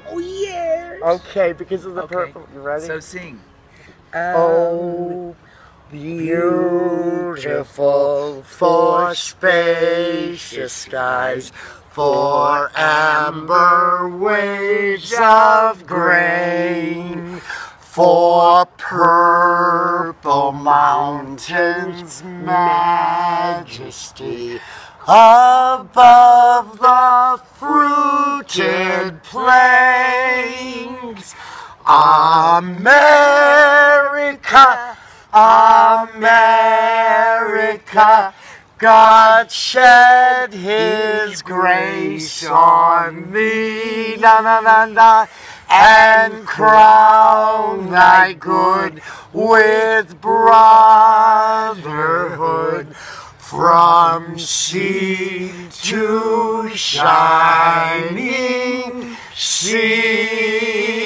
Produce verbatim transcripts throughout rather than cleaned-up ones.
Oh, yes. Okay, because of the Okay. purple. You ready? So sing. Oh, beautiful for spacious skies, for amber waves of grain, for purple mountains' majesty, above the fruited plains. America, America, God shed His grace on thee, na na na na, and crown thy good with brotherhood, from sea to shining sea.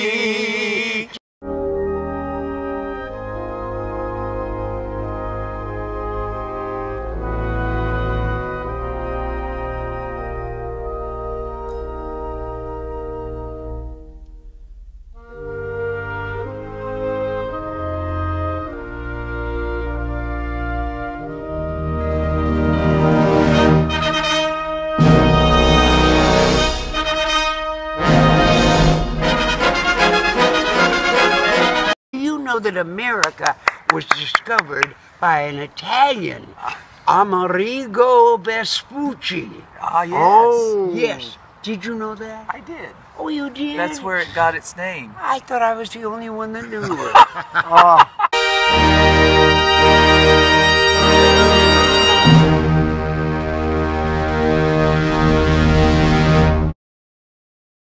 You know that America was discovered by an Italian, Amerigo Vespucci. Ah, yes. Oh. Yes. Did you know that? I did. Oh, you did? That's where it got its name. I thought I was the only one that knew it. Oh.